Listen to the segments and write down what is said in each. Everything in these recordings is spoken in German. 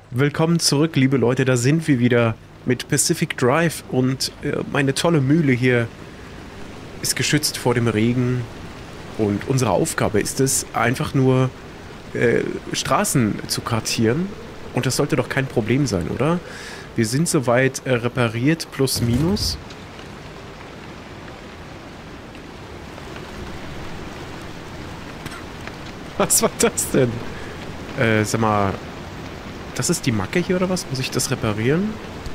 Willkommen zurück, liebe Leute, da sind wir wieder mit Pacific Drive und meine tolle Mühle hier ist geschützt vor dem Regen und unsere Aufgabe ist es, einfach nur Straßen zu kartieren und das sollte doch kein Problem sein, oder? Wir sind soweit repariert plus minus. Was war das denn? Sag mal, das ist die Macke hier oder was? Muss ich das reparieren?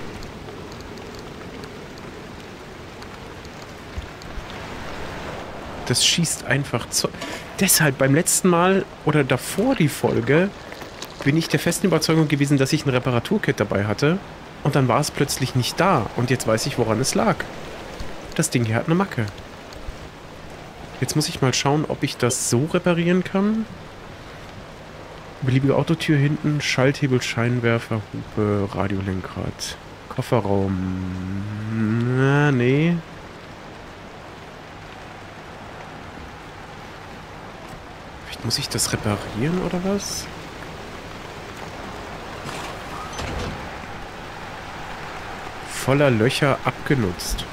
Das schießt einfach zu... Deshalb beim letzten Mal oder davor die Folge bin ich der festen Überzeugung gewesen, dass ich ein Reparaturkit dabei hatte. Und dann war es plötzlich nicht da. Und jetzt weiß ich, woran es lag. Das Ding hier hat eine Macke. Jetzt muss ich mal schauen, ob ich das so reparieren kann. Beliebige Autotür hinten, Schalthebel, Scheinwerfer, Hupe, Radiolenkrad, Kofferraum. Na, nee. Vielleicht muss ich das reparieren oder was? Voller Löcher abgenutzt.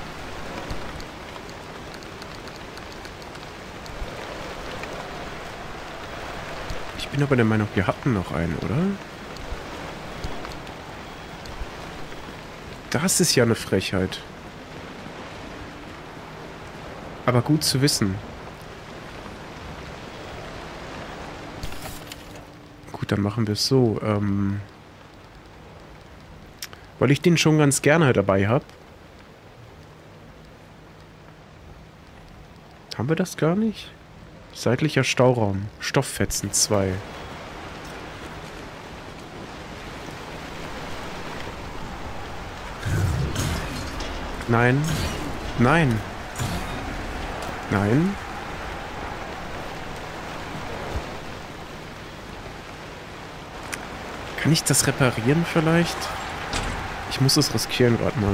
Ich bin aber der Meinung, wir hatten noch einen, oder? Das ist ja eine Frechheit. Aber gut zu wissen. Gut, dann machen wir es so. Weil ich den schon ganz gerne dabei habe. Haben wir das gar nicht? Seitlicher Stauraum. Stofffetzen 2. Nein. Nein. Nein. Kann ich das reparieren vielleicht? Ich muss es riskieren gerade mal.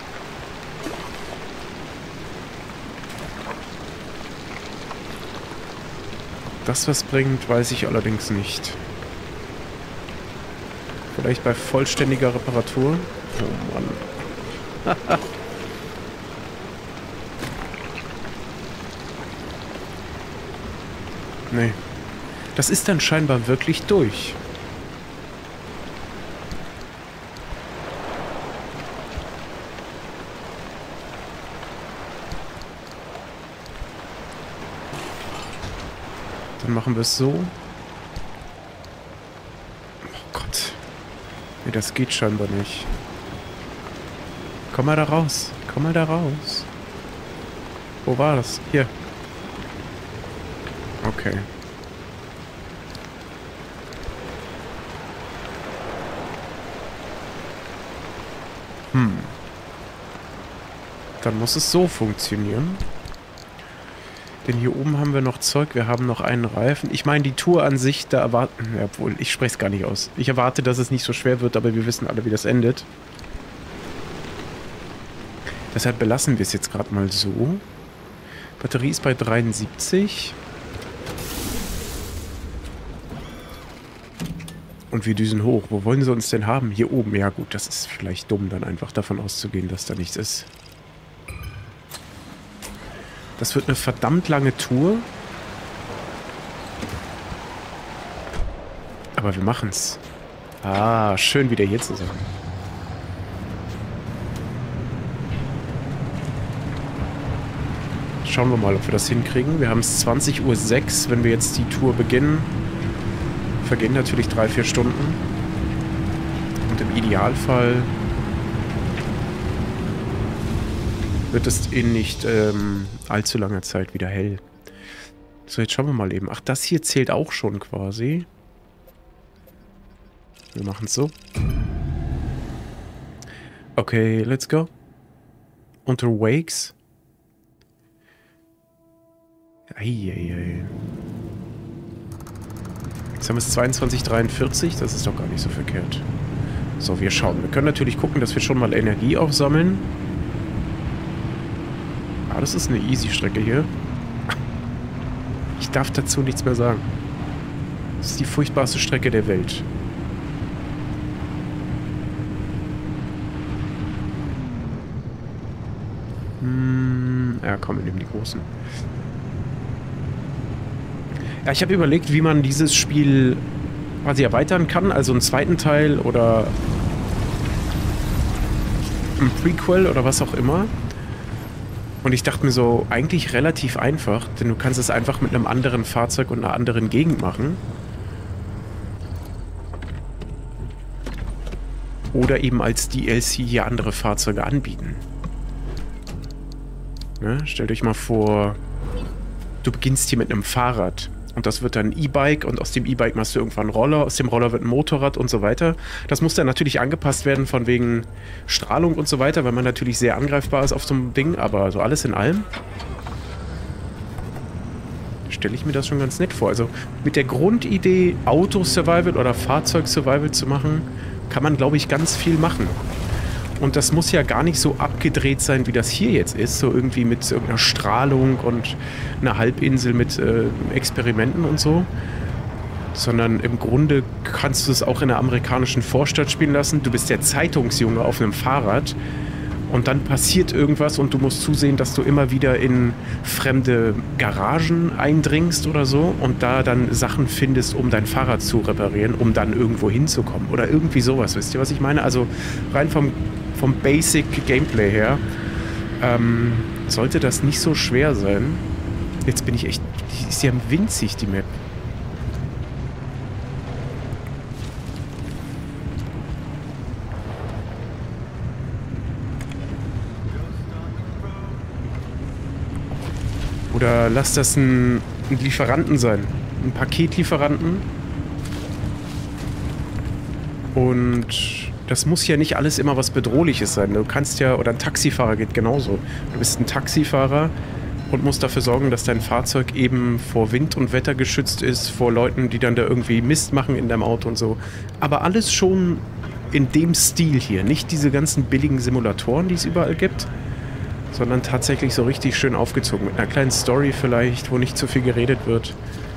Das was bringt, weiß ich allerdings nicht. Vielleicht bei vollständiger Reparatur? Oh Mann. Nee. Das ist dann scheinbar wirklich durch. Dann machen wir es so. Oh Gott. Nee, das geht scheinbar nicht. Komm mal da raus. Komm mal da raus. Wo war das? Hier. Okay. Dann muss es so funktionieren. Denn hier oben haben wir noch Zeug. Wir haben noch einen Reifen. Ich meine, die Tour an sich, da erwarten... Ja, obwohl, ich spreche es gar nicht aus. Ich erwarte, dass es nicht so schwer wird, aber wir wissen alle, wie das endet. Deshalb belassen wir es jetzt gerade mal so. Batterie ist bei 73. Und wir düsen hoch. Wo wollen sie uns denn haben? Hier oben. Ja gut, das ist vielleicht dumm, dann einfach davon auszugehen, dass da nichts ist. Das wird eine verdammt lange Tour. Aber wir machen's. Ah, schön wieder hier zu sein. Schauen wir mal, ob wir das hinkriegen. Wir haben es 20:06 Uhr, wenn wir jetzt die Tour beginnen. Vergehen natürlich 3-4 Stunden. Und im Idealfall wird es in nicht allzu langer Zeit wieder hell. So, jetzt schauen wir mal eben. Ach, das hier zählt auch schon quasi. Wir machen es so. Okay, let's go. Unterwegs. Eieiei. Jetzt haben wir es 22:43. Das ist doch gar nicht so verkehrt. So, wir schauen. Wir können natürlich gucken, dass wir schon mal Energie aufsammeln. Ah, das ist eine Easy-Strecke hier. Ich darf dazu nichts mehr sagen. Das ist die furchtbarste Strecke der Welt. Ja, komm, wir nehmen die großen. Ja, ich habe überlegt, wie man dieses Spiel quasi erweitern kann, also einen zweiten Teil oder ein Prequel oder was auch immer. Und ich dachte mir so, eigentlich relativ einfach, denn du kannst es einfach mit einem anderen Fahrzeug und einer anderen Gegend machen. Oder eben als DLC hier andere Fahrzeuge anbieten. Ne? Stellt euch mal vor, du beginnst hier mit einem Fahrrad. Und das wird dann ein E-Bike und aus dem E-Bike machst du irgendwann einen Roller, aus dem Roller wird ein Motorrad und so weiter. Das muss dann natürlich angepasst werden von wegen Strahlung und so weiter, weil man natürlich sehr angreifbar ist auf so einem Ding, aber so alles in allem stelle ich mir das schon ganz nett vor. Also mit der Grundidee Auto-Survival oder Fahrzeug-Survival zu machen, kann man, glaube ich, ganz viel machen. Und das muss ja gar nicht so abgedreht sein, wie das hier jetzt ist. So irgendwie mit irgendeiner Strahlung und einer Halbinsel mit Experimenten und so. Sondern im Grunde kannst du es auch in einer amerikanischen Vorstadt spielen lassen. Du bist der Zeitungsjunge auf einem Fahrrad. Und dann passiert irgendwas und du musst zusehen, dass du immer wieder in fremde Garagen eindringst oder so. Und da dann Sachen findest, um dein Fahrrad zu reparieren, um dann irgendwo hinzukommen. Oder irgendwie sowas, wisst ihr, was ich meine? Also rein vom Basic Gameplay her sollte das nicht so schwer sein. Jetzt bin ich echt... Die ist ja winzig, die Map. Oder lass das ein Lieferanten sein. Ein Paketlieferanten. Und das muss ja nicht alles immer was Bedrohliches sein. Du kannst ja, oder ein Taxifahrer geht genauso. Du bist ein Taxifahrer und musst dafür sorgen, dass dein Fahrzeug eben vor Wind und Wetter geschützt ist, vor Leuten, die dann da irgendwie Mist machen in deinem Auto und so. Aber alles schon in dem Stil hier. Nicht diese ganzen billigen Simulatoren, die es überall gibt, sondern tatsächlich so richtig schön aufgezogen. Mit einer kleinen Story vielleicht, wo nicht zu viel geredet wird.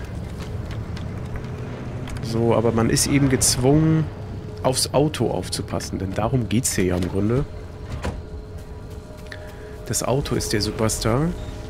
So, aber man ist eben gezwungen, aufs Auto aufzupassen, denn darum geht es hier ja im Grunde. Das Auto ist der Superstar.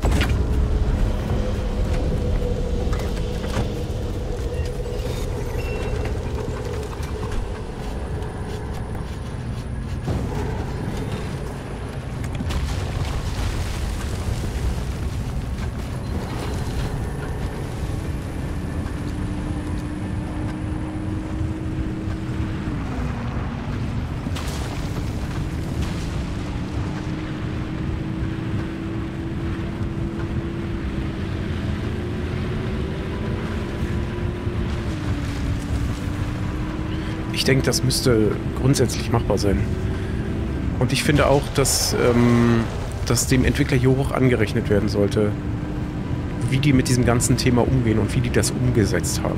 Ich denke, das müsste grundsätzlich machbar sein. Und ich finde auch, dass das dem Entwickler hier hoch angerechnet werden sollte, wie die mit diesem ganzen Thema umgehen und wie die das umgesetzt haben.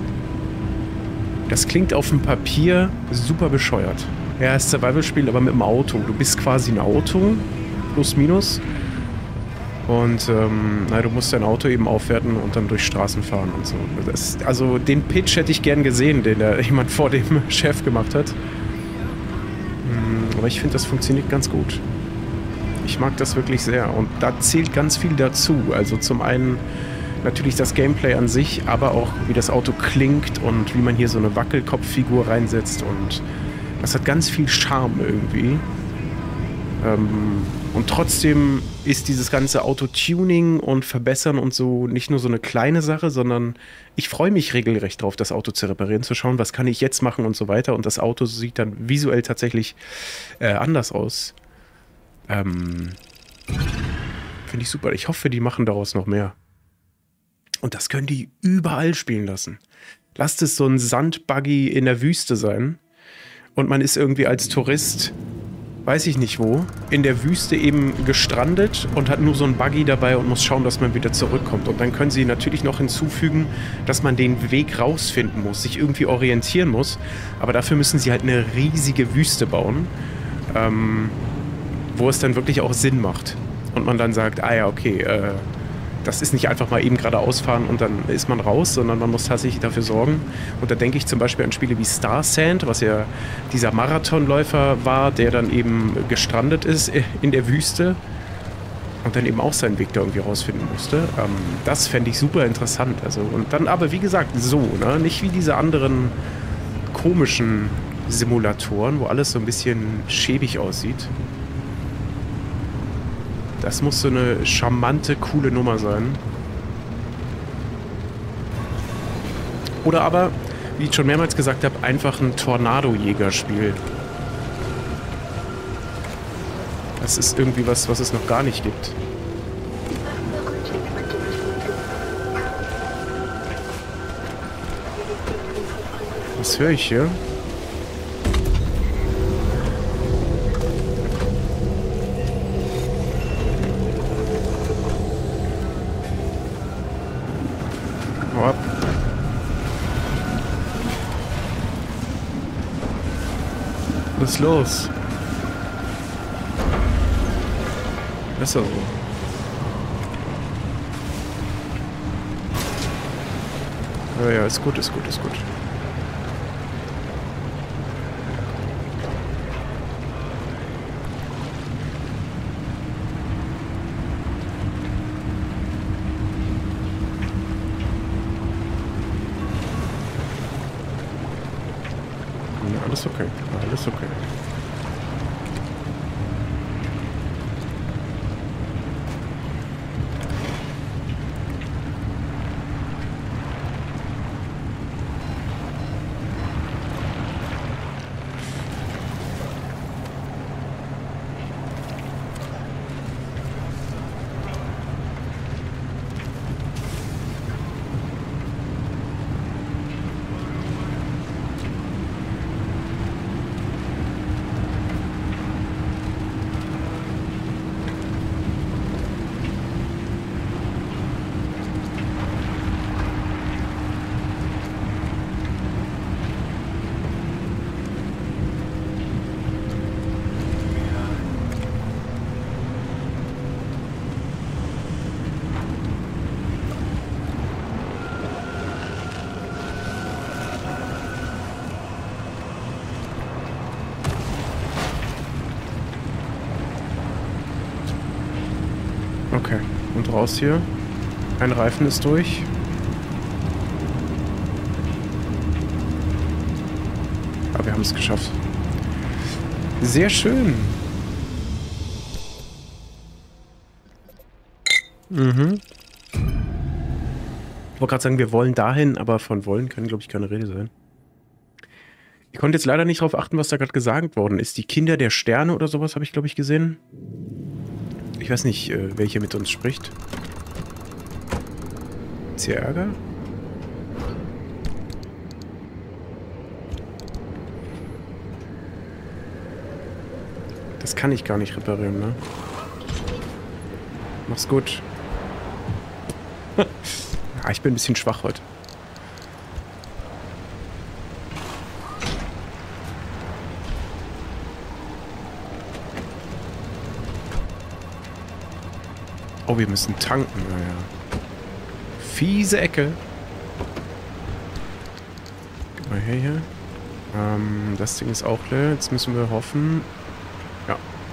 Das klingt auf dem Papier super bescheuert. Ja, es ist ein Survival-Spiel, aber mit dem Auto. Du bist quasi ein Auto, plus minus. Und du musst dein Auto eben aufwerten und dann durch Straßen fahren und so. Also den Pitch hätte ich gern gesehen, den da jemand vor dem Chef gemacht hat. Aber ich finde, das funktioniert ganz gut. Ich mag das wirklich sehr. Und da zählt ganz viel dazu. Also zum einen natürlich das Gameplay an sich, aber auch wie das Auto klingt und wie man hier so eine Wackelkopffigur reinsetzt. Und das hat ganz viel Charme irgendwie. Und trotzdem ist dieses ganze Auto-Tuning und Verbessern und so nicht nur so eine kleine Sache, sondern ich freue mich regelrecht drauf, das Auto zu reparieren, zu schauen, was kann ich jetzt machen und so weiter. Und das Auto sieht dann visuell tatsächlich anders aus. Finde ich super. Ich hoffe, die machen daraus noch mehr. Und das können die überall spielen lassen. Lasst es so ein Sandbuggy in der Wüste sein. Und man ist irgendwie als Tourist, weiß ich nicht wo, in der Wüste eben gestrandet und hat nur so ein Buggy dabei und muss schauen, dass man wieder zurückkommt. Und dann können sie natürlich noch hinzufügen, dass man den Weg rausfinden muss, sich irgendwie orientieren muss. Aber dafür müssen sie halt eine riesige Wüste bauen, wo es dann wirklich auch Sinn macht. Und man dann sagt, ah ja, okay, das ist nicht einfach mal eben geradeaus fahren und dann ist man raus, sondern man muss tatsächlich dafür sorgen. Und da denke ich zum Beispiel an Spiele wie Star Sand, was ja dieser Marathonläufer war, der dann eben gestrandet ist in der Wüste und dann eben auch seinen Weg da irgendwie rausfinden musste. Das fände ich super interessant. Also, und dann aber, wie gesagt, so, ne? Nicht wie diese anderen komischen Simulatoren, wo alles so ein bisschen schäbig aussieht. Das muss so eine charmante, coole Nummer sein. Oder aber, wie ich schon mehrmals gesagt habe, einfach ein Tornado-Jäger-Spiel. Das ist irgendwie was es noch gar nicht gibt. Was höre ich hier? Hau ab. Was ist los? Besser so. Ja, ja, ist gut, ist gut, ist gut. Ja, alles okay, alles okay. Okay, und raus hier. Ein Reifen ist durch. Aber wir haben es geschafft. Sehr schön. Mhm. Ich wollte gerade sagen, wir wollen dahin, aber von wollen kann, glaube ich, keine Rede sein. Ich konnte jetzt leider nicht darauf achten, was da gerade gesagt worden ist. Die Kinder der Sterne oder sowas habe ich, glaube ich, gesehen. Ich weiß nicht, wer hier mit uns spricht. Ist hier Ärger? Das kann ich gar nicht reparieren, ne? Mach's gut. Ja, ich bin ein bisschen schwach heute. Oh, wir müssen tanken, naja. Fiese Ecke. Gib mal her hier. Das Ding ist auch leer. Jetzt müssen wir hoffen. Ja.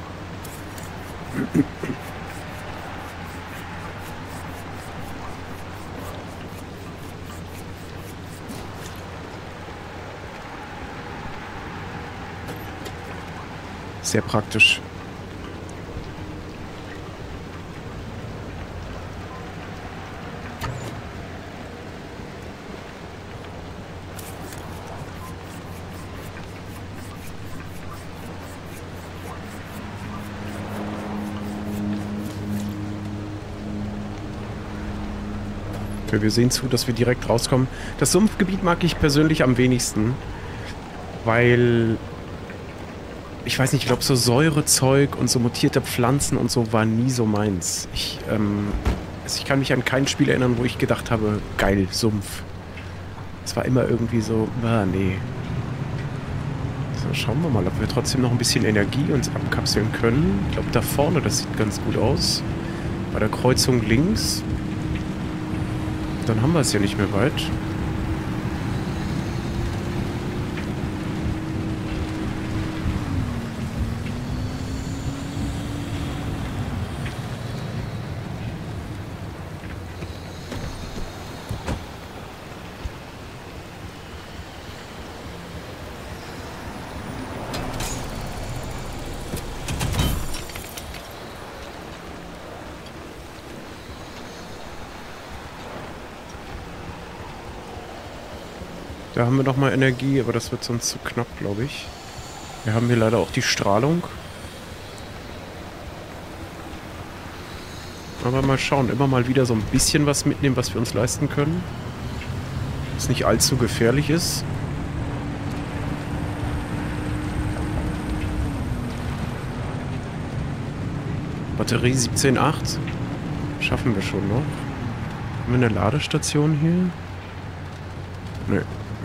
Sehr praktisch. Okay, wir sehen zu, dass wir direkt rauskommen. Das Sumpfgebiet mag ich persönlich am wenigsten, weil ich weiß nicht, ich glaube, so Säurezeug und so mutierte Pflanzen und so war nie so meins. Also ich kann mich an kein Spiel erinnern, wo ich gedacht habe, geil, Sumpf. Es war immer irgendwie so, nee. So, schauen wir mal, ob wir trotzdem noch ein bisschen Energie uns abkapseln können. Ich glaube, da vorne, das sieht ganz gut aus. Bei der Kreuzung links. Dann haben wir es ja nicht mehr weit. Da haben wir nochmal Energie, aber das wird sonst zu knapp, glaube ich. Wir haben hier leider auch die Strahlung. Aber mal schauen, immer mal wieder so ein bisschen was mitnehmen, was wir uns leisten können. Was nicht allzu gefährlich ist. Batterie 17,8. Schaffen wir schon noch. Haben wir eine Ladestation hier? Nö.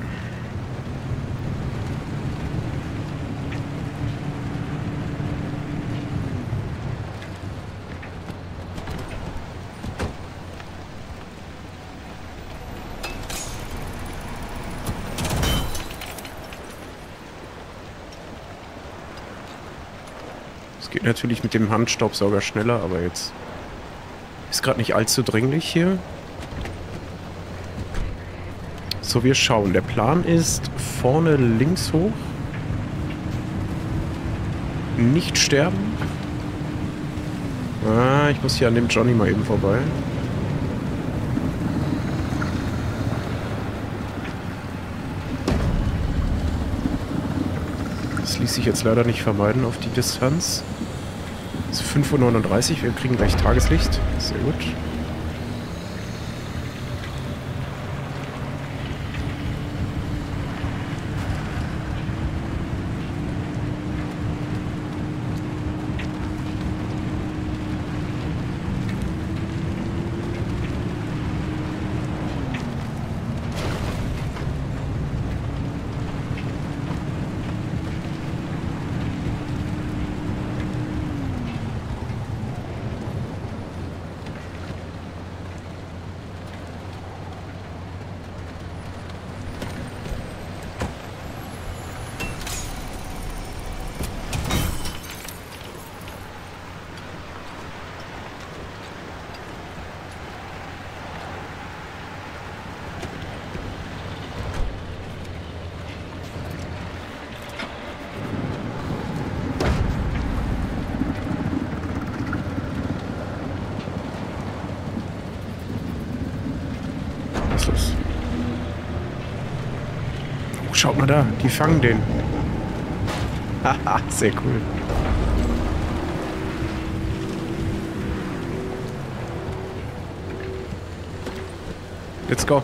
Es geht natürlich mit dem Handstaubsauger schneller, aber jetzt ist gerade nicht allzu dringlich hier. So, wir schauen. Der Plan ist vorne links hoch. Nicht sterben. Ah, ich muss hier an dem Johnny mal eben vorbei. Das ließ sich jetzt leider nicht vermeiden auf die Distanz. Es ist 5:39 Uhr, wir kriegen gleich Tageslicht. Sehr gut. Was ist los? Oh, schaut mal da, die fangen den. Haha, sehr cool. Let's go.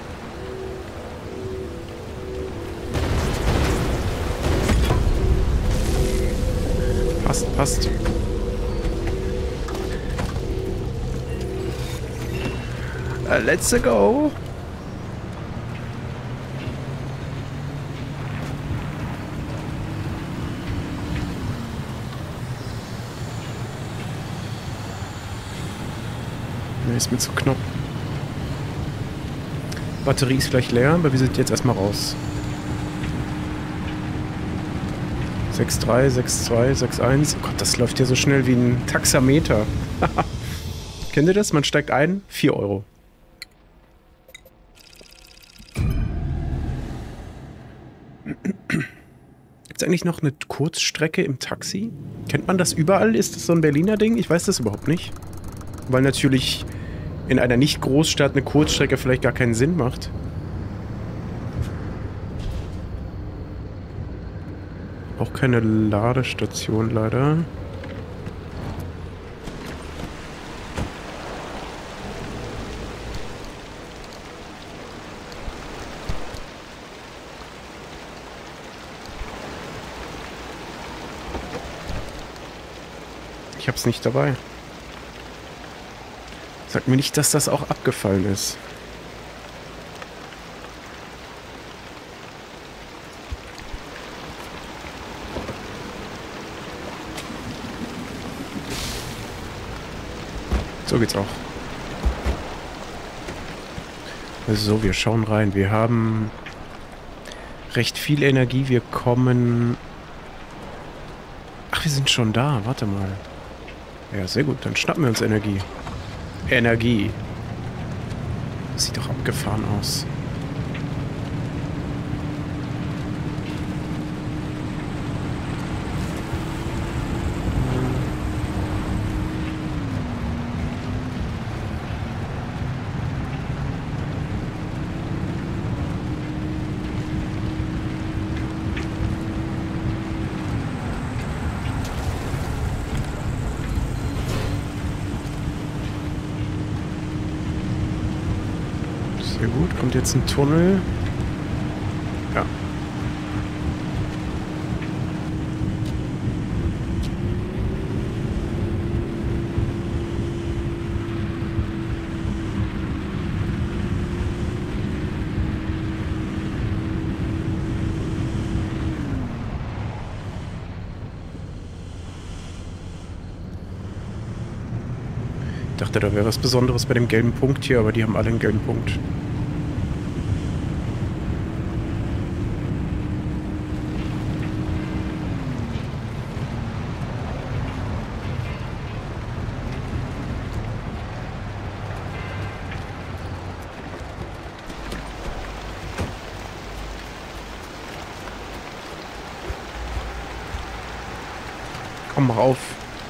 Passt, passt. Let's go. Ne, ist mir zu knapp. Batterie ist gleich leer, aber wir sind jetzt erstmal raus. 6,3, 6,2, 6,1. Oh Gott, das läuft ja so schnell wie ein Taxameter. Kennt ihr das? Man steigt ein, 4 Euro. Gibt es eigentlich noch eine Kurzstrecke im Taxi? Kennt man das überall? Ist das so ein Berliner Ding? Ich weiß das überhaupt nicht. Weil natürlich in einer Nicht-Großstadt eine Kurzstrecke vielleicht gar keinen Sinn macht. Auch keine Ladestation leider. Ich hab's nicht dabei. Sag mir nicht, dass das auch abgefallen ist. So geht's auch. So, wir schauen rein. Wir haben recht viel Energie. Wir kommen... Ach, wir sind schon da. Warte mal. Ja, sehr gut. Dann schnappen wir uns Energie. Energie. Das sieht doch abgefahren aus. Sehr gut. Kommt jetzt ein Tunnel. Ja. Ich dachte, da wäre was Besonderes bei dem gelben Punkt hier, aber die haben alle einen gelben Punkt. Komm mal rauf.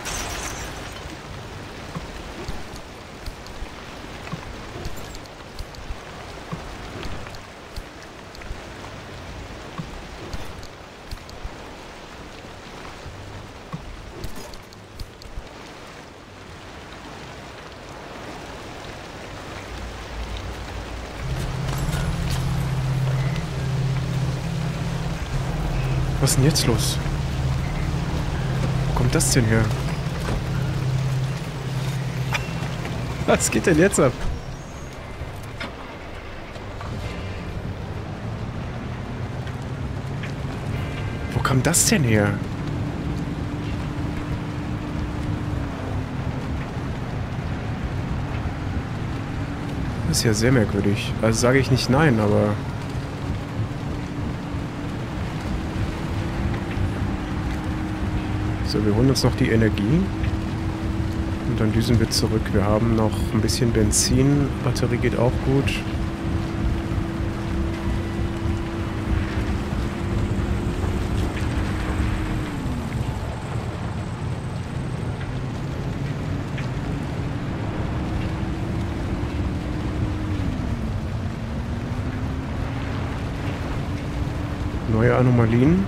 Was ist denn jetzt los? Wo kommt das denn her? Was geht denn jetzt ab? Wo kam das denn her? Das ist ja sehr merkwürdig. Also sage ich nicht nein, aber... So, wir holen uns noch die Energie. Und dann düsen wir zurück. Wir haben noch ein bisschen Benzin. Batterie geht auch gut. Neue Anomalien.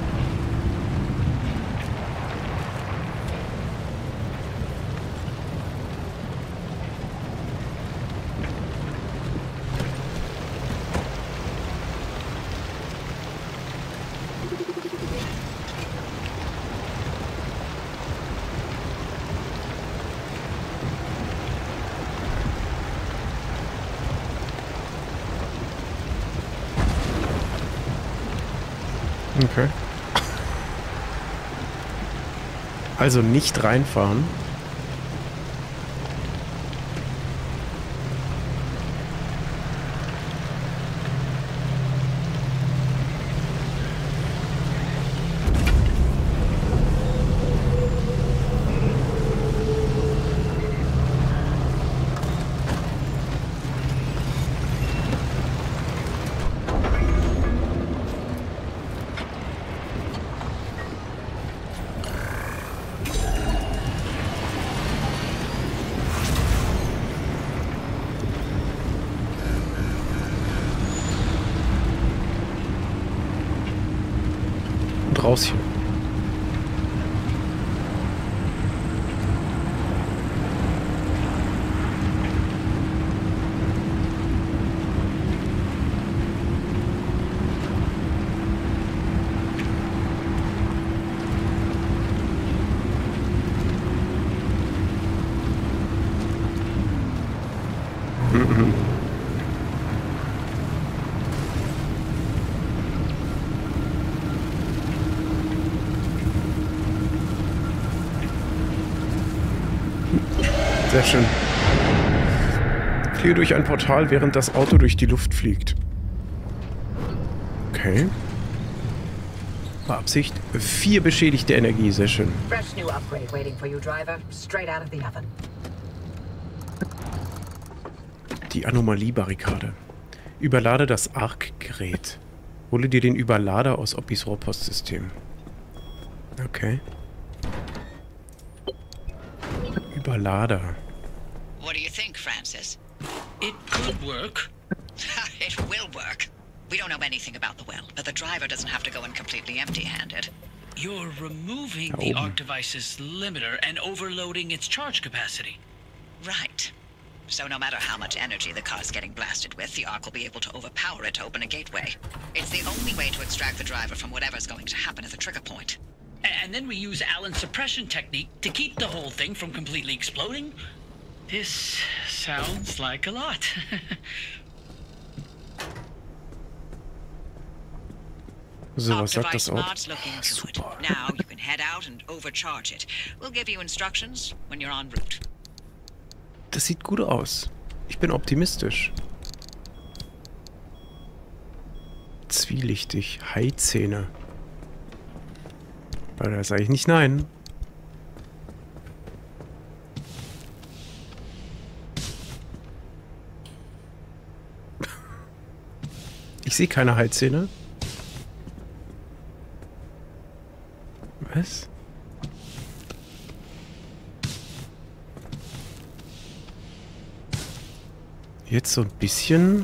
Okay. Also nicht reinfahren. Raus hier. Sehr schön. Fliehe durch ein Portal, während das Auto durch die Luft fliegt. Okay. Beabsicht 4 beschädigte Energie, sehr schön. Fresh new upgrade waiting for you, driver. Straight out of the oven. Die Anomaliebarrikade. Überlade das ARC-Gerät. Hole dir den Überlader aus Oppis Rohrpostsystem. Okay. Überlader. What do you think, Francis? It could work. It will work. We don't know anything about the well, but the driver doesn't have to go in completely empty-handed. You're removing the ARC device's limiter and overloading its charge capacity. Right. So no matter how much energy the car's getting blasted with, the Ark will be able to overpower it to open a gateway. It's the only way to extract the driver from whatever's going to happen at the trigger point. And then we use Allen's suppression technique to keep the whole thing from completely exploding? This sounds like a lot. So, was sagt Device das Auto? Smart's looking good. Super. Now you can head out and overcharge it. We'll give you instructions when you're en route. Das sieht gut aus. Ich bin optimistisch. Zwielichtig. Haizähne. Weil da sage ich nicht nein. Ich sehe keine Haizähne. Was? Jetzt so ein bisschen.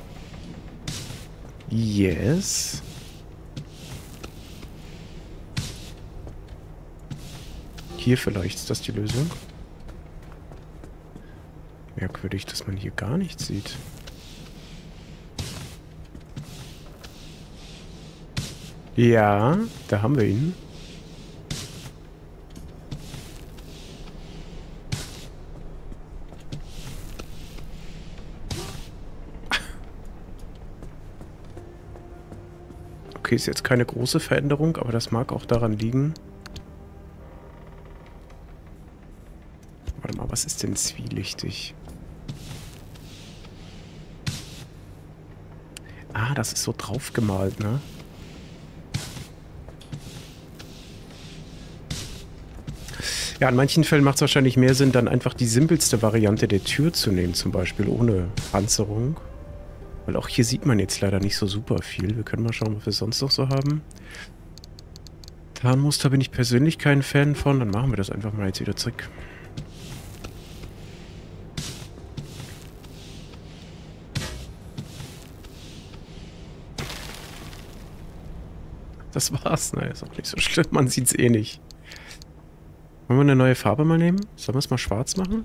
Yes. Hier vielleicht ist das die Lösung. Merkwürdig, dass man hier gar nichts sieht. Ja, da haben wir ihn. Okay, ist jetzt keine große Veränderung, aber das mag auch daran liegen. Warte mal, was ist denn zwielichtig? Ah, das ist so draufgemalt, ne? Ja, in manchen Fällen macht es wahrscheinlich mehr Sinn, dann einfach die simpelste Variante der Tür zu nehmen, zum Beispiel ohne Panzerung. Weil auch hier sieht man jetzt leider nicht so super viel. Wir können mal schauen, was wir sonst noch so haben. Tarnmuster bin ich persönlich kein Fan von. Dann machen wir das einfach mal jetzt wieder zurück. Das war's. Naja, ist auch nicht so schlimm. Man sieht's eh nicht. Wollen wir eine neue Farbe mal nehmen? Sollen wir es mal schwarz machen?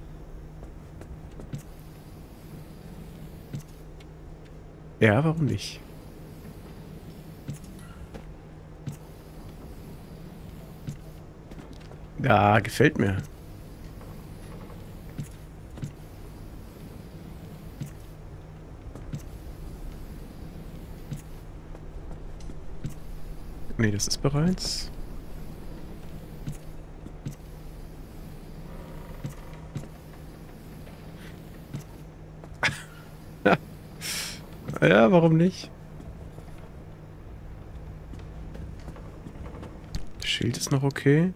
Ja, warum nicht? Ja, gefällt mir. Nee, das ist bereits. Ja, warum nicht? Das Schild ist noch okay.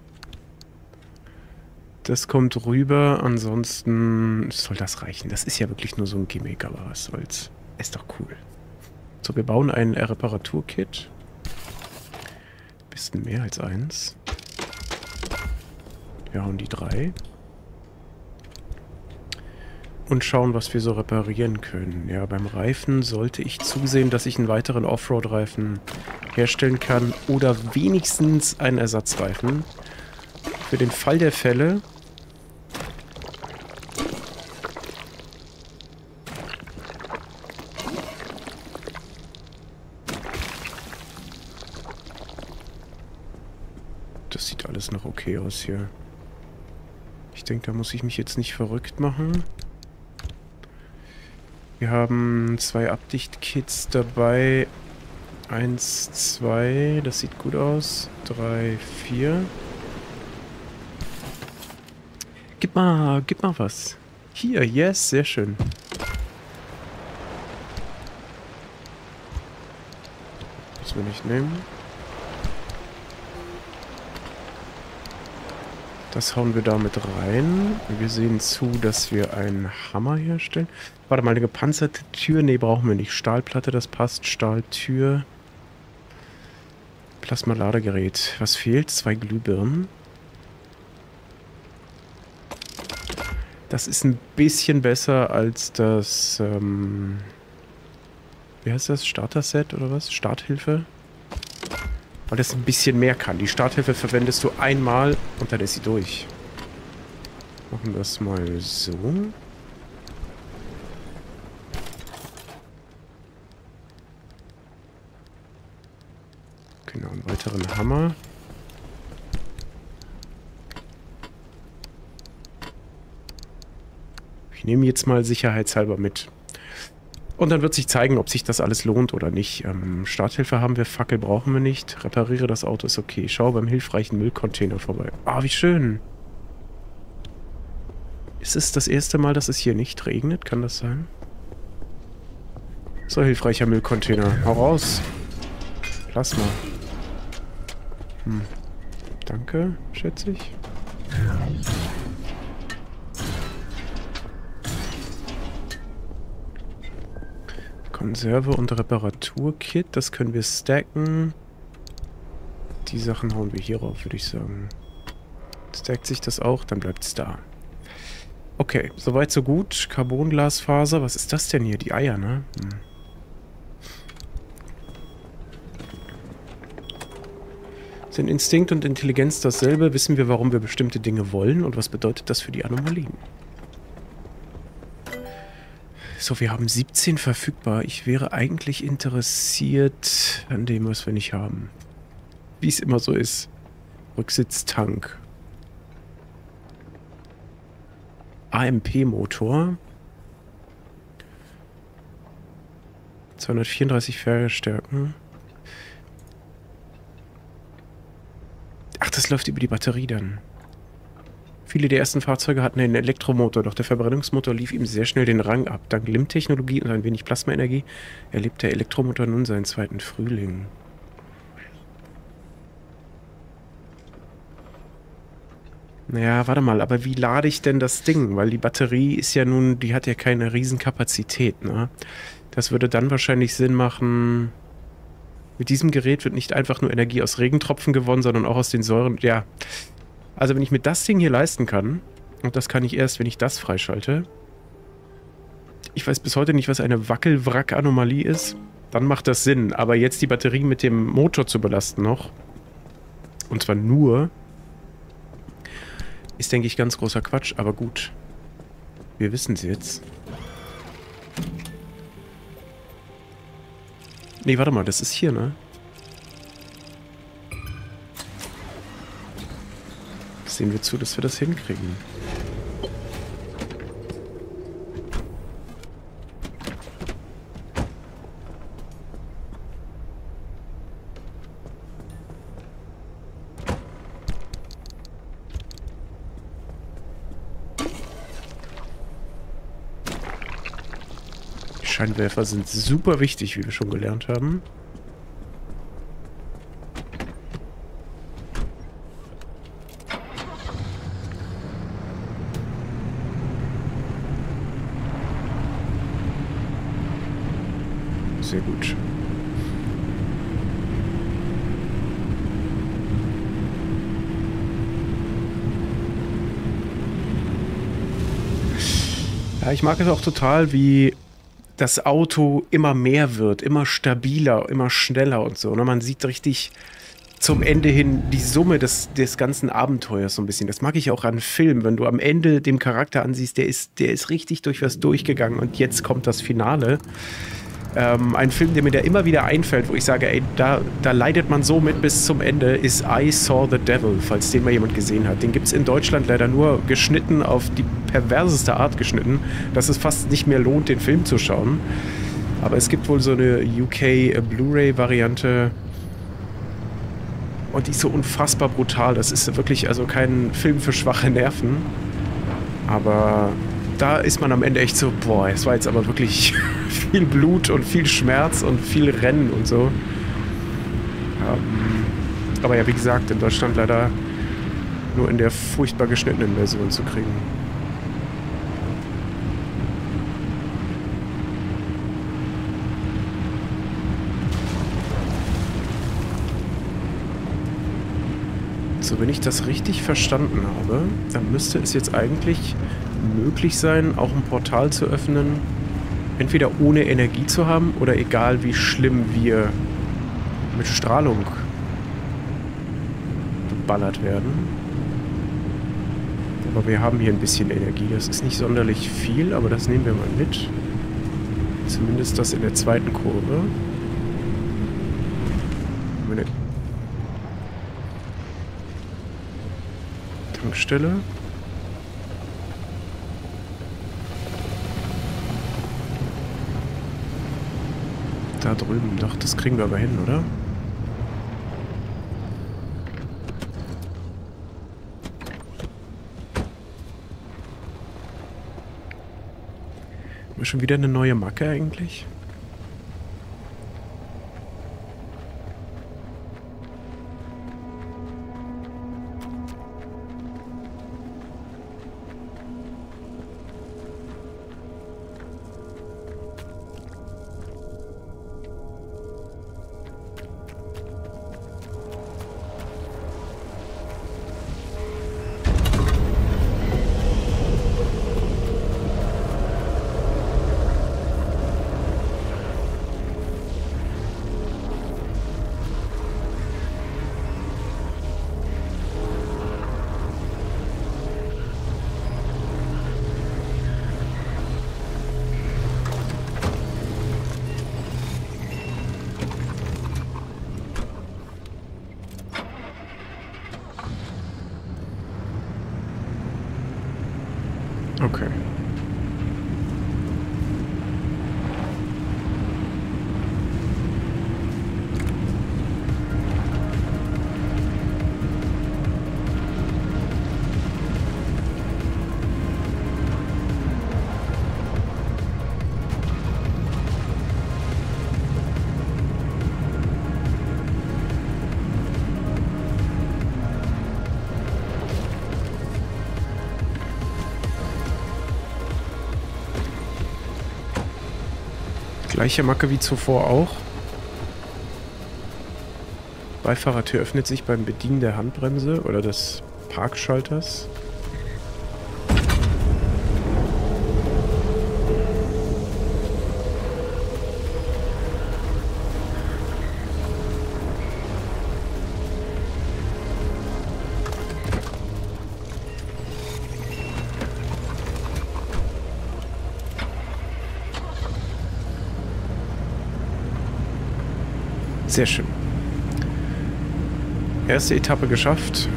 Das kommt rüber, ansonsten soll das reichen. Das ist ja wirklich nur so ein Gimmick, aber was soll's. Ist doch cool. So, wir bauen ein Reparaturkit. Bisschen mehr als eins. Wir hauen die 3. Und schauen, was wir so reparieren können. Ja, beim Reifen sollte ich zusehen, dass ich einen weiteren Offroad-Reifen herstellen kann. Oder wenigstens einen Ersatzreifen. Für den Fall der Fälle. Das sieht alles noch okay aus hier. Ich denke, da muss ich mich jetzt nicht verrückt machen. Wir haben 2 Abdichtkits dabei. 1, 2, das sieht gut aus. 3, 4. Gib mal was. Hier, yes, sehr schön. Müssen wir nicht nehmen. Das hauen wir damit rein. Wir sehen zu, dass wir einen Hammer herstellen. Warte mal, eine gepanzerte Tür. Ne, brauchen wir nicht. Stahlplatte, das passt. Stahltür. Plasmaladegerät. Was fehlt? 2 Glühbirnen. Das ist ein bisschen besser als das, wie heißt das? Starter-Set oder was? Starthilfe? Weil das ein bisschen mehr kann. Die Starthilfe verwendest du einmal und dann ist sie durch. Machen wir das mal so. weiteren Hammer. Ich nehme jetzt mal sicherheitshalber mit. Und dann wird sich zeigen, ob sich das alles lohnt oder nicht. Starthilfe haben wir, Fackel brauchen wir nicht. Repariere das Auto ist okay. Schau beim hilfreichen Müllcontainer vorbei. Ah, wie schön. Ist es das erste Mal, dass es hier nicht regnet? Kann das sein? So, hilfreicher Müllcontainer. Hau raus. Plasma. Danke, schätze ich. Konserve und Reparaturkit, das können wir stacken. Die Sachen hauen wir hier rauf, würde ich sagen. Stackt sich das auch, dann bleibt es da. Okay, soweit so gut. Carbonglasfaser, was ist das denn hier? Die Eier, ne? Sind Instinkt und Intelligenz dasselbe? Wissen wir, warum wir bestimmte Dinge wollen? Und was bedeutet das für die Anomalien? So, wir haben 17 verfügbar. Ich wäre eigentlich interessiert an dem, was wir nicht haben. Wie es immer so ist. Rücksitztank. AMP-Motor. 234 Pferdestärken. Ach, das läuft über die Batterie dann. Viele der ersten Fahrzeuge hatten einen Elektromotor, doch der Verbrennungsmotor lief ihm sehr schnell den Rang ab. Dank Limtechnologie und ein wenig Plasmaenergie erlebt der Elektromotor nun seinen zweiten Frühling. Naja, warte mal, aber wie lade ich denn das Ding? Weil die Batterie ist ja nun, die hat ja keine Riesenkapazität, ne? Das würde dann wahrscheinlich Sinn machen. Mit diesem Gerät wird nicht einfach nur Energie aus Regentropfen gewonnen, sondern auch aus den Säuren. Ja, also wenn ich mir das Ding hier leisten kann, und das kann ich erst, wenn ich das freischalte. Ich weiß bis heute nicht, was eine Wackelwrack-Anomalie ist. Dann macht das Sinn, aber jetzt die Batterie mit dem Motor zu belasten noch, und zwar nur, ist, denke ich, ganz großer Quatsch, aber gut. Wir wissen es jetzt. Nee, warte mal, das ist hier, ne? Sehen wir zu, dass wir das hinkriegen. Scheinwerfer sind super wichtig, wie wir schon gelernt haben. Sehr gut. Ja, ich mag es auch total, wie das Auto immer mehr wird, immer stabiler, immer schneller und so. Und man sieht richtig zum Ende hin die Summe des ganzen Abenteuers so ein bisschen. Das mag ich auch an Filmen, wenn du am Ende den Charakter ansiehst, der ist richtig durch was durchgegangen und jetzt kommt das Finale. Ein Film, der mir da immer wieder einfällt, wo ich sage, ey, da leidet man so mit bis zum Ende, ist I Saw the Devil, falls den mal jemand gesehen hat. Den gibt es in Deutschland leider nur geschnitten, auf die perverseste Art geschnitten, dass es fast nicht mehr lohnt, den Film zu schauen. Aber es gibt wohl so eine UK Blu-ray-Variante und die ist so unfassbar brutal. Das ist wirklich also kein Film für schwache Nerven. Aber da ist man am Ende echt so, boah, es war jetzt aber wirklich viel Blut und viel Schmerz und viel Rennen und so. Aber ja, wie gesagt, in Deutschland leider nur in der furchtbar geschnittenen Version zu kriegen. So, wenn ich das richtig verstanden habe, dann müsste es jetzt eigentlich möglich sein, auch ein Portal zu öffnen, entweder ohne Energie zu haben oder egal wie schlimm wir mit Strahlung geballert werden. Aber wir haben hier ein bisschen Energie. Das ist nicht sonderlich viel, aber das nehmen wir mal mit. Zumindest das in der zweiten Kurve. Tankstelle. Da drüben. Doch, das kriegen wir aber hin, oder? Haben wir schon wieder eine neue Macke eigentlich? Okay. Gleiche Macke wie zuvor auch. Beifahrertür öffnet sich beim Bedienen der Handbremse oder des Parkschalters. Sehr schön. Erste Etappe geschafft.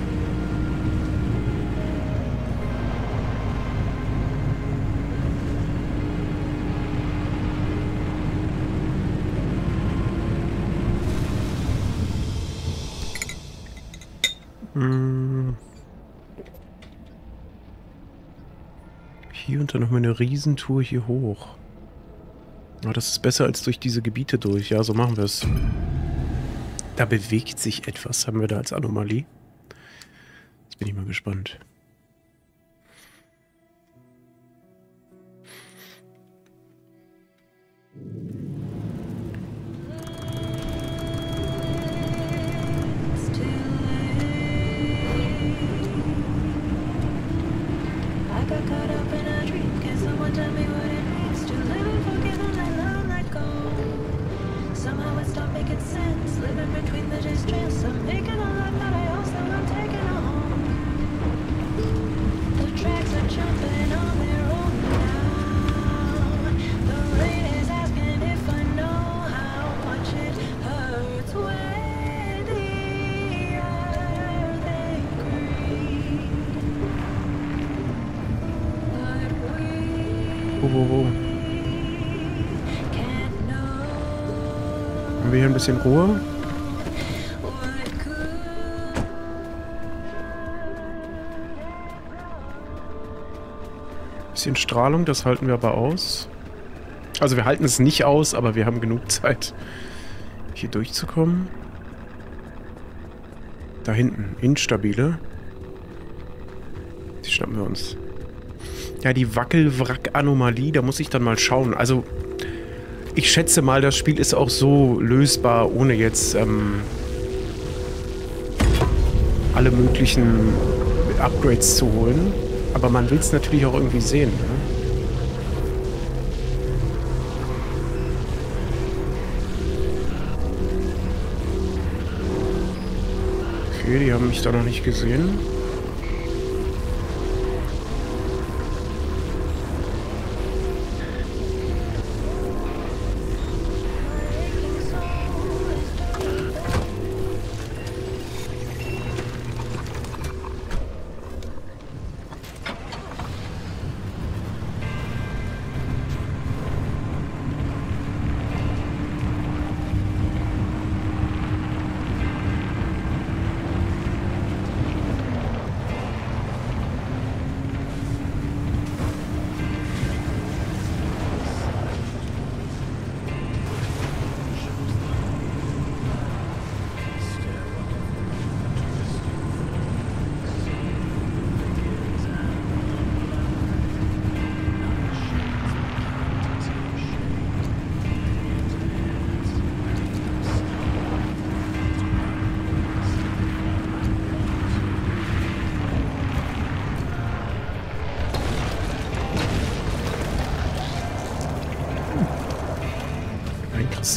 Hier und dann nochmal eine Riesentour hier hoch. Aber das ist besser als durch diese Gebiete durch. Ja, so machen wir es. Da bewegt sich etwas. Haben wir da als Anomalie? Jetzt bin ich mal gespannt. Haben wir hier ein bisschen Ruhe? Bisschen Strahlung, das halten wir aber aus. Also wir halten es nicht aus, aber wir haben genug Zeit, hier durchzukommen. Da hinten, instabile. Die schnappen wir uns. Ja, die Wackelwrack-Anomalie, da muss ich dann mal schauen. Also, ich schätze mal, das Spiel ist auch so lösbar, ohne jetzt alle möglichen Upgrades zu holen. Aber man will es natürlich auch irgendwie sehen, ne? Okay, die haben mich da noch nicht gesehen.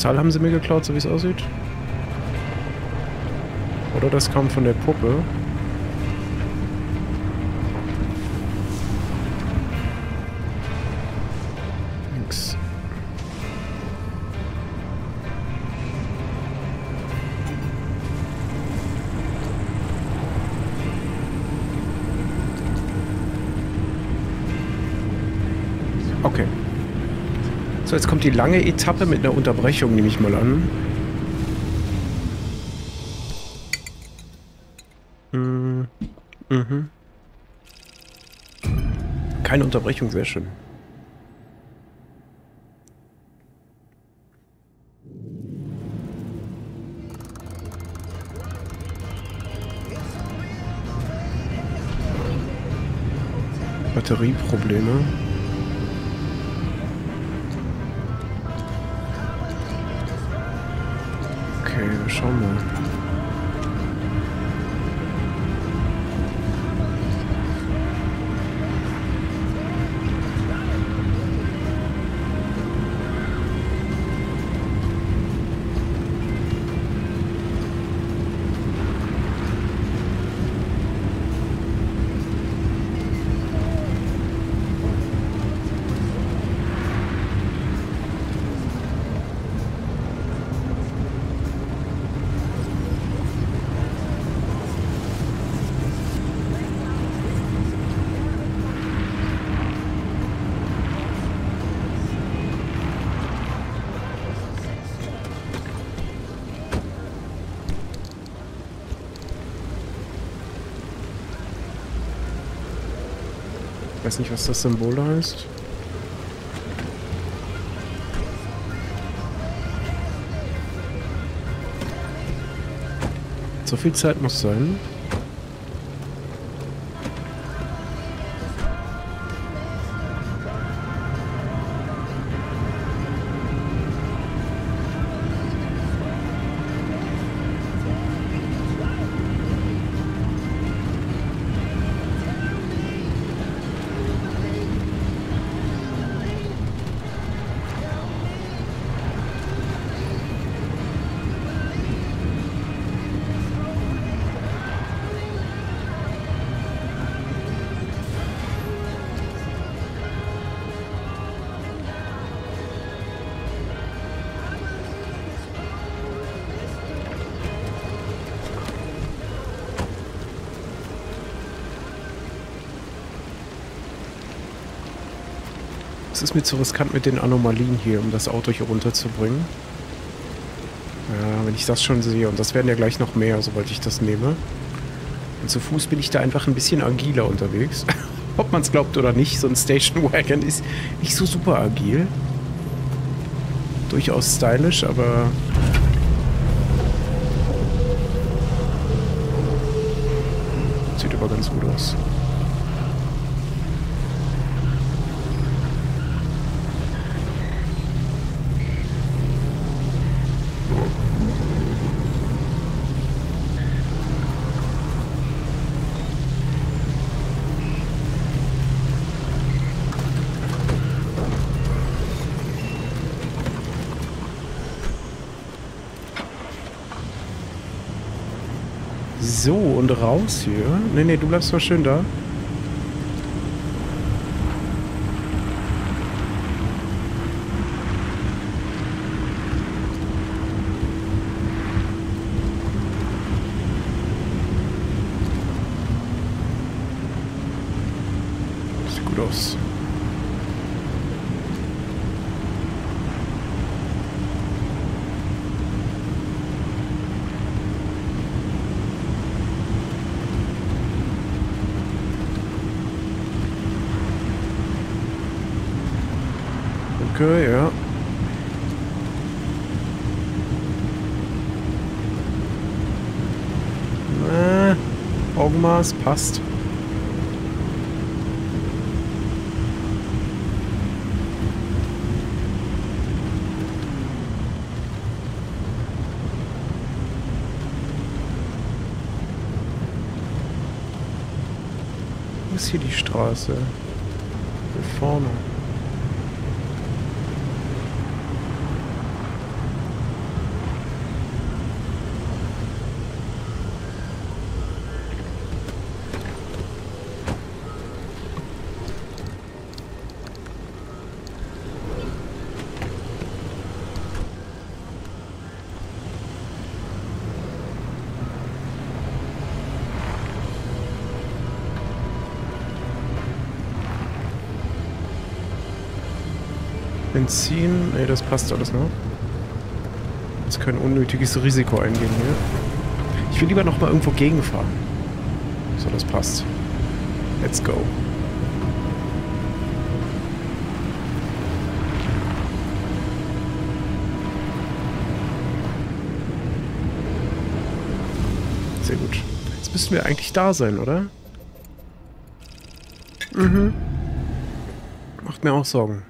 Teil haben sie mir geklaut, so wie es aussieht. Oder das kam von der Puppe. Nix. Okay. So, jetzt kommt die lange Etappe mit einer Unterbrechung, nehme ich mal an. Mhm. Keine Unterbrechung, sehr schön. Batterieprobleme. Okay, schauen wir mal. Ich weiß nicht, was das Symbol da heißt. So viel Zeit muss sein. Es ist mir zu riskant mit den Anomalien hier, um das Auto hier runterzubringen. Ja, wenn ich das schon sehe. Und das werden ja gleich noch mehr, sobald ich das nehme. Und zu Fuß bin ich da einfach ein bisschen agiler unterwegs. Ob man es glaubt oder nicht, so ein Station Wagon ist nicht so super agil. Durchaus stylisch, aber... sieht aber ganz gut aus. So, und raus hier. Nee, du bleibst mal schön da. Sieht gut aus. Okay, ja. Augenmaß passt. Wo ist hier die Straße? Hier vorne. Benzin. Ne, das passt alles noch. Jetzt kein unnötiges Risiko eingehen hier. Ich will lieber nochmal irgendwo gegenfahren. So, das passt. Let's go. Sehr gut. Jetzt müssten wir eigentlich da sein, oder? Mhm. Macht mir auch Sorgen.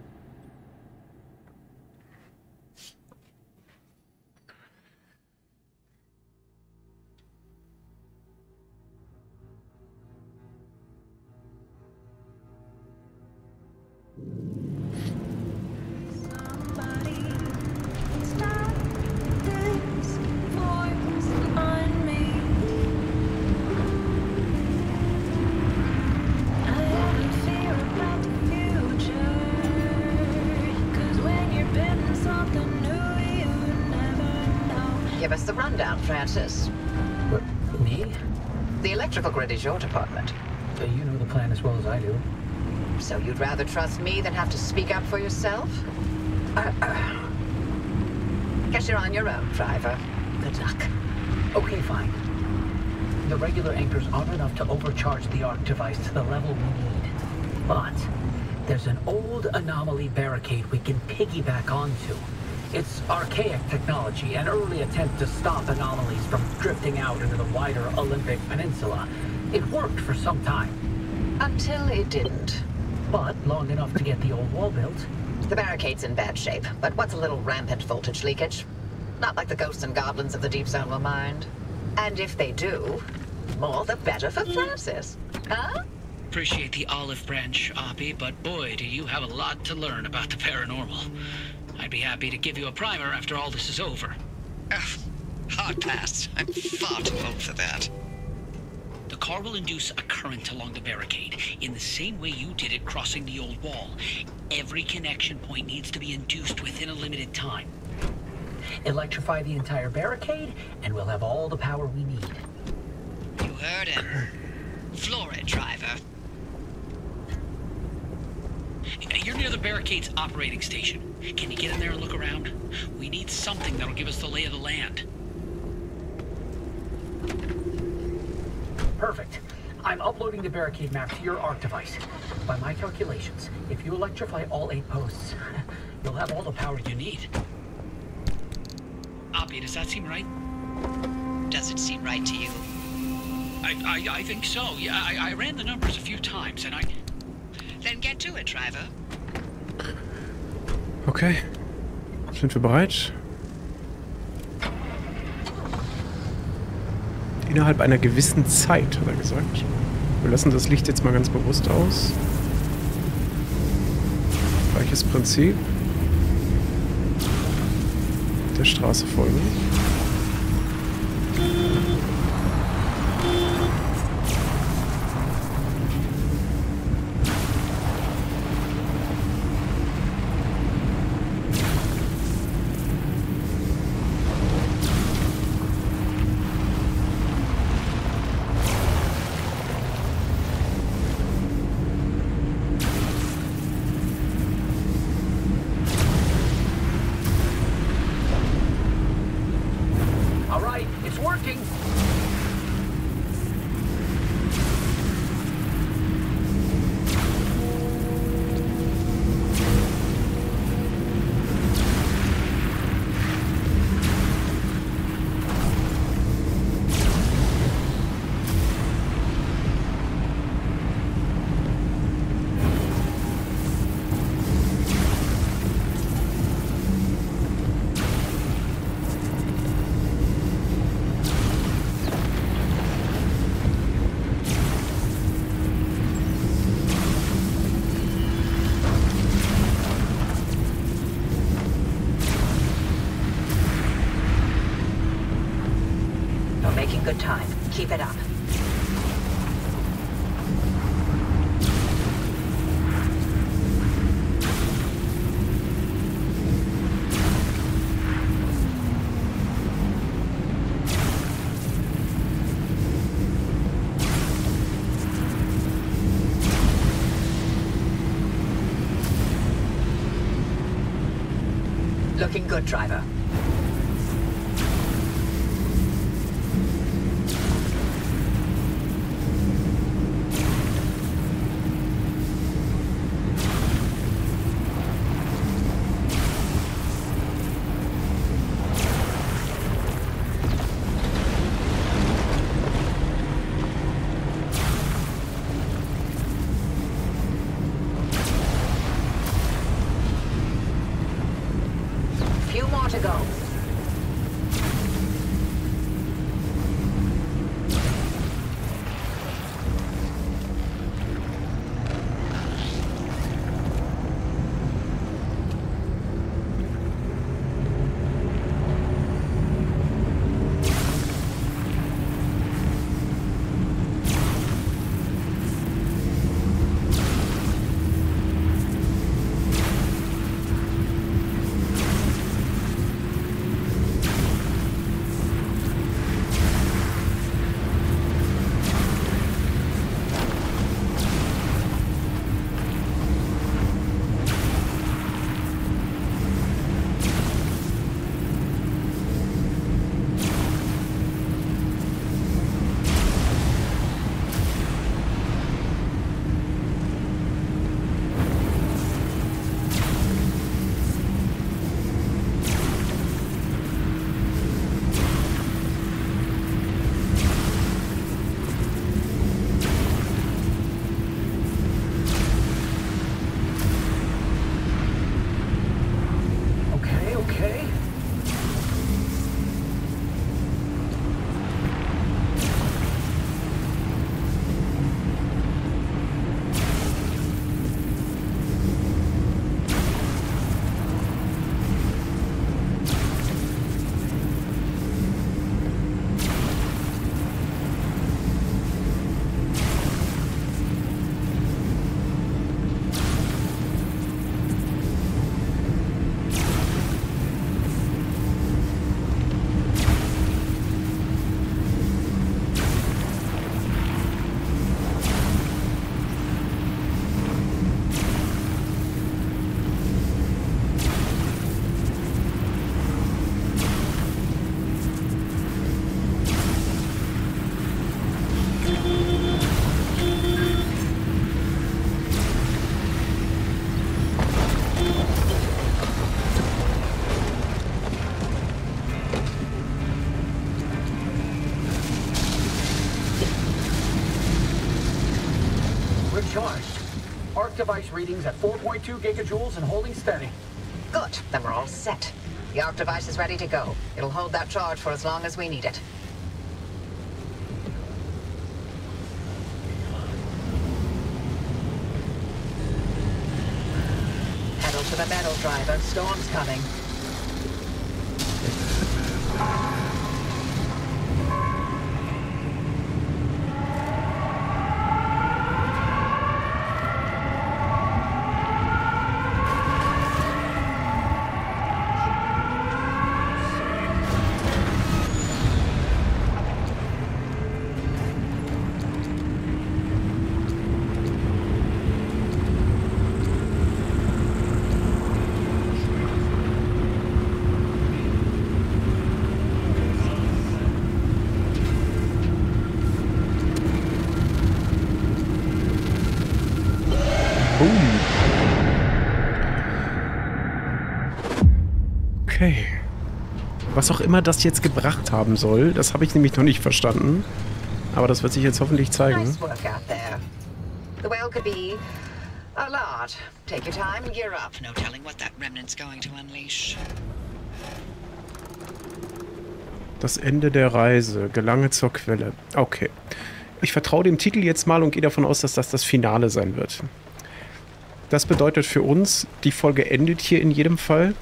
Give us the rundown, Francis. Me? The electrical grid is your department. You know the plan as well as I do. So you'd rather trust me than have to speak up for yourself? Guess you're on your own, driver. Good luck. Okay, fine. The regular anchors aren't enough to overcharge the arc device to the level we need. But there's an old anomaly barricade we can piggyback onto. It's archaic technology, an early attempt to stop anomalies from drifting out into the wider Olympic Peninsula. It worked for some time. Until it didn't. But long enough to get the old wall built. The barricade's in bad shape, but what's a little rampant voltage leakage? Not like the ghosts and goblins of the Deep Zone will mind. And if they do, more the better for Francis. Huh? Appreciate the olive branch, Oppie, but boy, do you have a lot to learn about the paranormal. I'd be happy to give you a primer after all this is over. Ugh, hard pass. I'm far too old for that. The car will induce a current along the barricade, in the same way you did it crossing the old wall. Every connection point needs to be induced within a limited time. Electrify the entire barricade, and we'll have all the power we need. You heard him. Floor it, driver. You're near the barricade's operating station. Can you get in there and look around? We need something that'll give us the lay of the land. Perfect. I'm uploading the barricade map to your ARC device. By my calculations, if you electrify all 8 posts, you'll have all the power you need. Oppie, does that seem right? Does it seem right to you? I think so. Yeah, I ran the numbers a few times, and Then get to it, driver. Okay. Sind wir bereit? Innerhalb einer gewissen Zeit, hat er gesagt. Wir lassen das Licht jetzt mal ganz bewusst aus. Gleiches Prinzip. Der Straße folgen. looking good, driver. Few more to go. Okay. Charged. Arc device readings at 4.2 gigajoules and holding steady. Good. Then we're all set. The arc device is ready to go. It'll hold that charge for as long as we need it. Pedal to the metal, driver. Storm's coming. Okay. Was auch immer das jetzt gebracht haben soll, das habe ich nämlich noch nicht verstanden. Aber das wird sich jetzt hoffentlich zeigen. Nice work out there. The whale could be a lot. Take your time and gear up. No telling what that remnant's going to unleash. Das Ende der Reise. Gelange zur Quelle. Okay. Ich vertraue dem Titel jetzt mal und gehe davon aus, dass das das Finale sein wird. Das bedeutet für uns, die Folge endet hier in jedem Fall.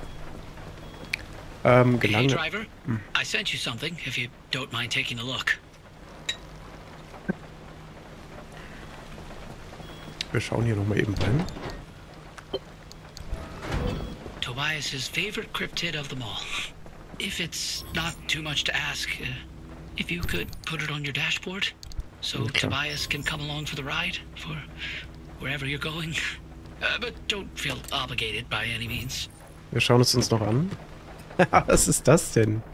Hey driver, I sent you something, if you don't mind taking a look. Wir schauen hier nochmal eben rein. Tobias's favorite cryptid of them all. If it's not too much to ask, if you could put it on your dashboard, so Tobias can come along for the ride, for wherever you're going. But don't feel obligated by any means. Wir schauen es uns noch an. Was ist das denn?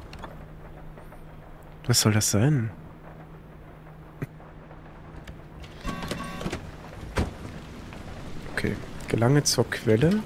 Was soll das sein? Okay, gelange zur Quelle.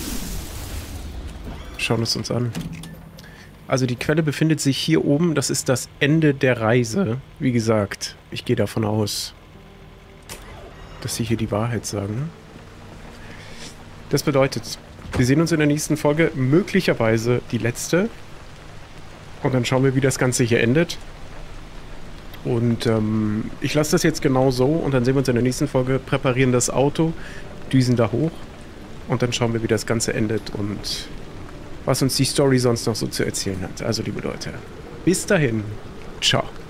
Schauen es uns an. Also die Quelle befindet sich hier oben. Das ist das Ende der Reise. Wie gesagt, ich gehe davon aus, dass sie hier die Wahrheit sagen. Das bedeutet, wir sehen uns in der nächsten Folge, möglicherweise die letzte. Und dann schauen wir, wie das Ganze hier endet. Und ich lasse das jetzt genau so und dann sehen wir uns in der nächsten Folge, präparieren das Auto, düsen da hoch und dann schauen wir, wie das Ganze endet und was uns die Story sonst noch so zu erzählen hat. Also liebe Leute, bis dahin, ciao.